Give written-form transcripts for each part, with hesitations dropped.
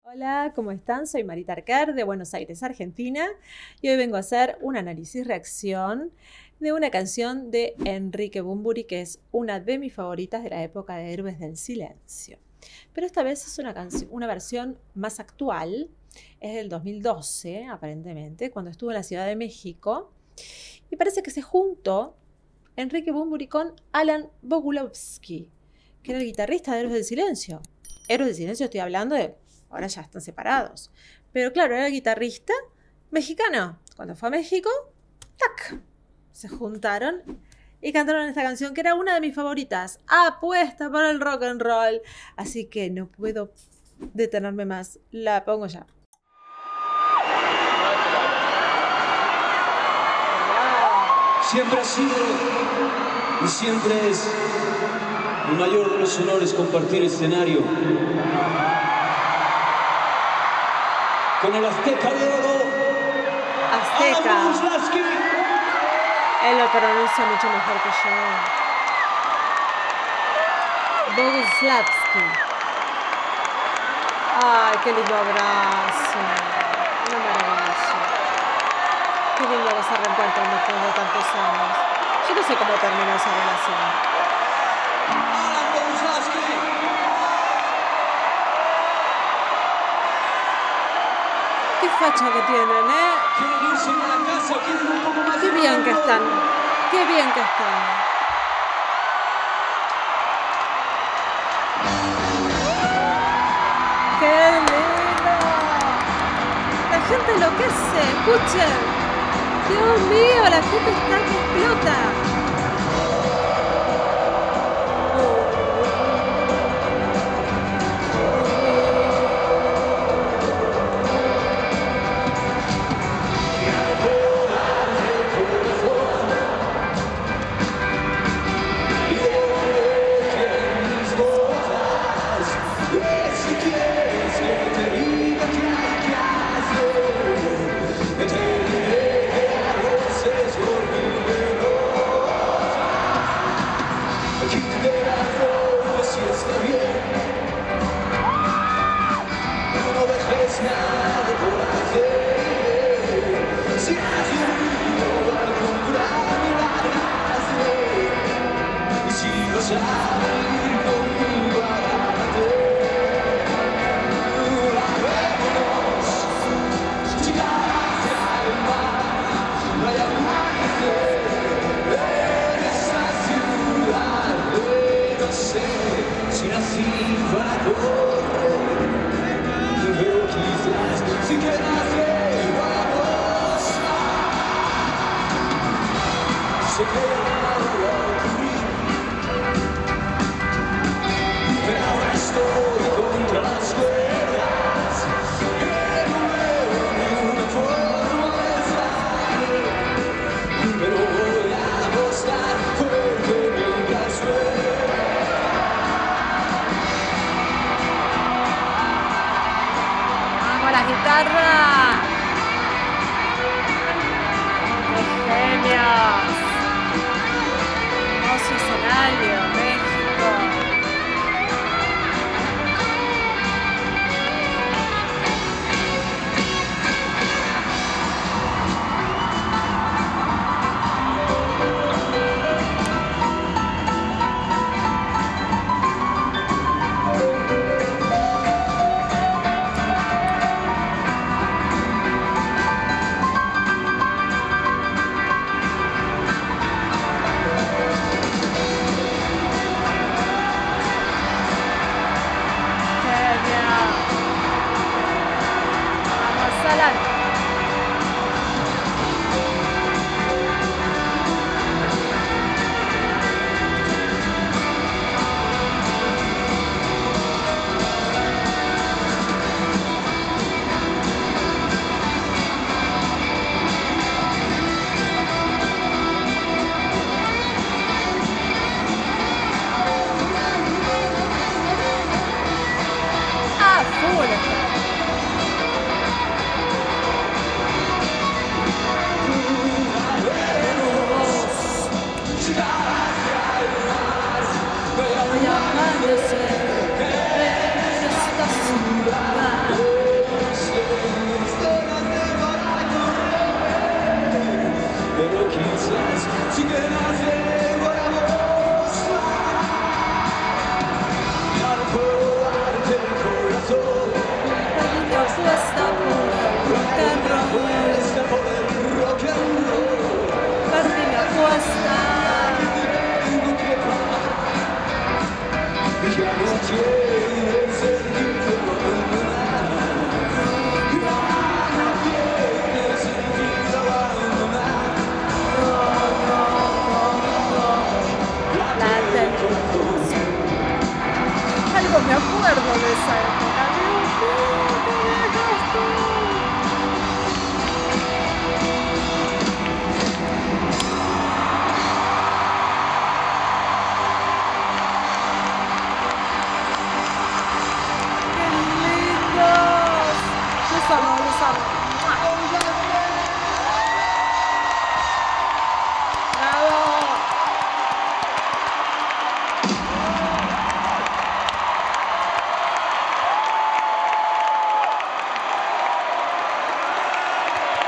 Hola, ¿cómo están? Soy Marita Arquer de Buenos Aires, Argentina, y hoy vengo a hacer un análisis-reacción de una canción de Enrique Bunbury, que es una de mis favoritas de la época de Héroes del Silencio. Pero esta vez es una versión más actual, es del 2012, aparentemente, cuando estuvo en la Ciudad de México, y parece que se juntó Enrique Bunbury con Alan Boguslawski, que era el guitarrista de Héroes del Silencio. Héroes del Silencio estoy hablando de... Ahora ya están separados. Pero claro, era el guitarrista mexicano. Cuando fue a México, ¡tac! Se juntaron y cantaron esta canción que era una de mis favoritas. Apuesta por el rock and roll. Así que no puedo detenerme más. La pongo ya. Siempre ha sido y siempre es el mayor de los honores compartir escenario con el Azteca de Oro, Azteca. Alan Boguslawski. Él lo pronuncia mucho mejor que yo. Boguslawski. Ay, qué lindo abrazo. Una maravilla. Qué lindo que se reencuentran después de tantos años. Yo no sé cómo terminó esa relación. Alan Boguslawski. Qué facha que tienen, ¿eh? Quieren irse a la casa, quieren un poco más Qué de bien que tiempo. están. Qué bien que están. ¡Qué lindo! La gente enloquece, escuchen. Dios mío, la gente está que explota. Si nací para correr, pero quizás si quedas vamos, se queda ocurrir, pero ahora estoy contra las cuerdas, que no veo ninguna forma de salir, pero voy a apostar porque nunca suena. La guitarra. ¡Qué genios! Hermoso escenario, México.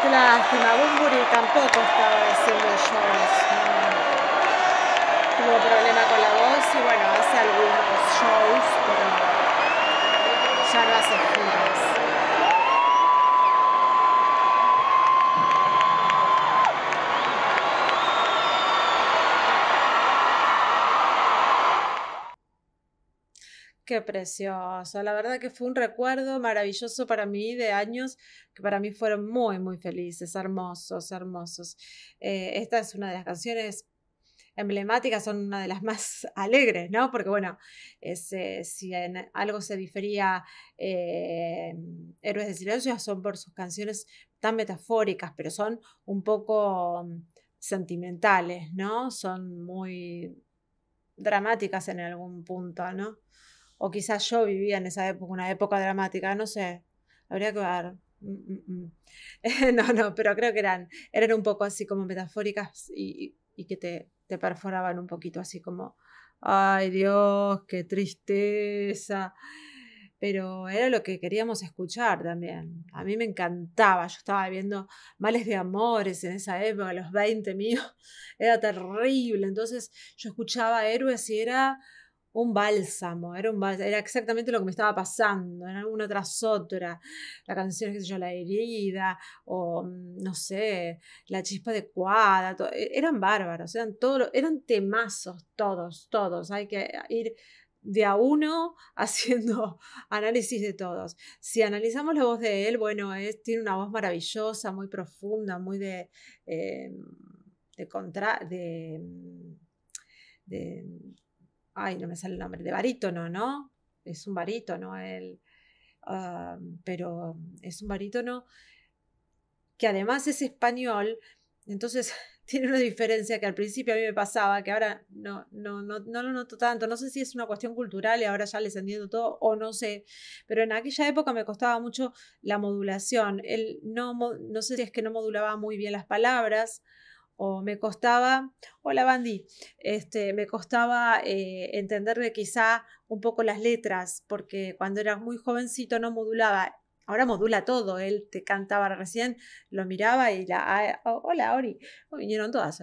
Qué lástima, Bunbury tampoco estaba haciendo shows. Tuvo problema con la voz y bueno, hace algunos shows, pero ya no hace giras. Qué precioso, la verdad que fue un recuerdo maravilloso para mí de años que para mí fueron muy, muy felices, hermosos, hermosos. Esta es una de las canciones emblemáticas, son una de las más alegres, ¿no? Porque bueno, si en algo se difería Héroes de Silencio son por sus canciones tan metafóricas, pero son un poco sentimentales, ¿no? Son muy dramáticas en algún punto, ¿no? O quizás yo vivía en esa época, una época dramática, no sé, habría que ver. No, pero creo que eran un poco así como metafóricas y que te perforaban un poquito así como, ay Dios, qué tristeza. Pero era lo que queríamos escuchar también. A mí me encantaba, yo estaba viendo Males de Amores en esa época, a los 20 míos, era terrible. Entonces yo escuchaba Héroes y era un bálsamo, era exactamente lo que me estaba pasando, en alguna tras otra. La canción, qué sé yo, La Herida, o no sé, La Chispa Adecuada, eran bárbaros, eran temazos todos. Hay que ir de a uno haciendo análisis de todos. Si analizamos la voz de él, bueno, tiene una voz maravillosa, muy profunda, muy de ay, no me sale el nombre, de barítono, ¿no? Es un barítono él, pero es un barítono que además es español, entonces tiene una diferencia que al principio a mí me pasaba, que ahora no lo noto tanto, no sé si es una cuestión cultural y ahora ya les entiendo todo o no sé, pero en aquella época me costaba mucho la modulación, él no sé si es que no modulaba muy bien las palabras, o me costaba, hola Bandy, me costaba entenderle quizá un poco las letras, porque cuando era muy jovencito no modulaba. Ahora modula todo, él te cantaba recién, lo miraba y hola Ori, vinieron todas.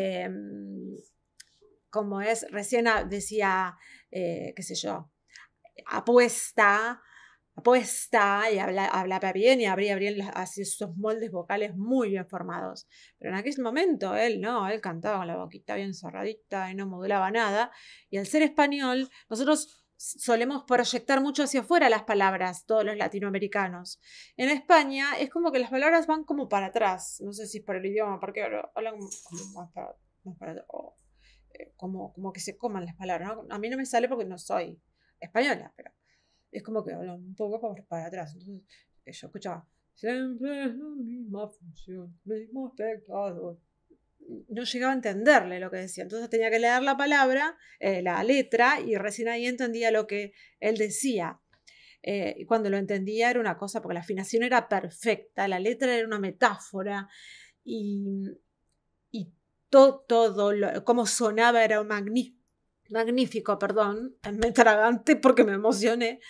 Como es, recién decía, qué sé yo, apuesta y hablaba bien y abría bien así esos moldes vocales muy bien formados. Pero en aquel momento él cantaba con la boquita bien cerradita y no modulaba nada. Y al ser español, nosotros solemos proyectar mucho hacia afuera las palabras, todos los latinoamericanos. En España es como que las palabras van como para atrás. No sé si es por el idioma, porque hablan como más para atrás. Como que se coman las palabras, ¿no? A mí no me sale porque no soy española, pero es como que hablan un poco para atrás. Entonces yo escuchaba, siempre es la misma función, mismo espectador. No llegaba a entenderle lo que decía. Entonces tenía que leer la palabra, la letra, y recién ahí entendía lo que él decía. Y cuando lo entendía era una cosa, porque la afinación era perfecta, la letra era una metáfora, y todo cómo sonaba era magnífico, perdón, me tragante porque me emocioné,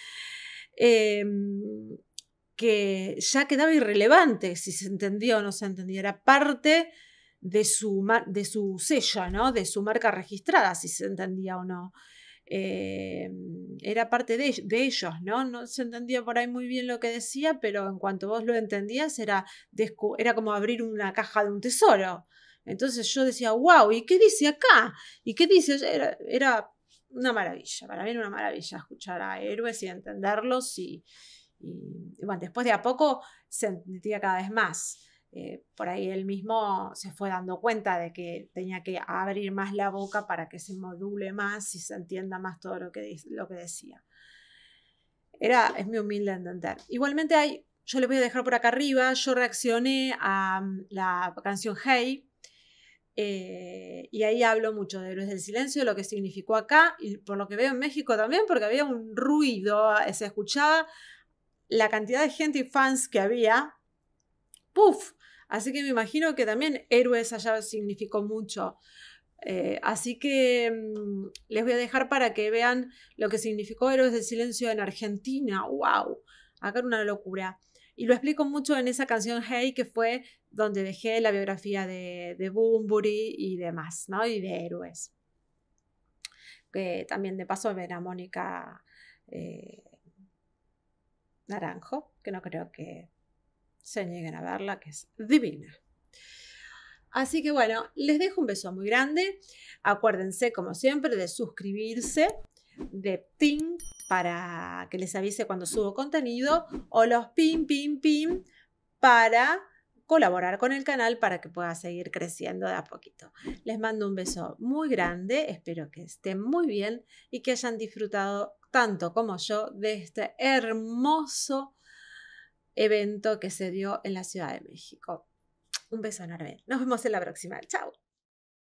que ya quedaba irrelevante si se entendía o no se entendía, era parte de su sello, ¿no? De su marca registrada, si se entendía o no. Era parte de ellos, ¿no? No se entendía por ahí muy bien lo que decía, pero en cuanto vos lo entendías era como abrir una caja de un tesoro. Entonces yo decía, wow, ¿y qué dice acá? ¿Y qué dice? Era una maravilla, para mí era una maravilla escuchar a Héroes y entenderlos y bueno, después de a poco se entendía cada vez más. Por ahí él mismo se fue dando cuenta de que tenía que abrir más la boca para que se module más y se entienda más todo lo que decía. Es muy humilde entender. Igualmente yo les voy a dejar por acá arriba, yo reaccioné a la canción Hey, y ahí hablo mucho de Héroes del Silencio, lo que significó acá, y por lo que veo en México también, porque había un ruido, se escuchaba la cantidad de gente y fans que había, ¡puf! Así que me imagino que también Héroes allá significó mucho. Así que les voy a dejar para que vean lo que significó Héroes del Silencio en Argentina. ¡Wow! Acá era una locura. Y lo explico mucho en esa canción Hey, que fue donde dejé la biografía de Bunbury y demás, ¿no? Y de héroes. Que también de paso ver a Mónica Naranjo, que no creo que se nieguen a verla, que es divina. Así que bueno, les dejo un beso muy grande. Acuérdense, como siempre, de suscribirse, de ping para que les avise cuando subo contenido, o los pin, pin, pin para colaborar con el canal para que pueda seguir creciendo de a poquito. Les mando un beso muy grande, espero que estén muy bien y que hayan disfrutado tanto como yo de este hermoso evento que se dio en la Ciudad de México. Un beso enorme. Nos vemos en la próxima. Chao.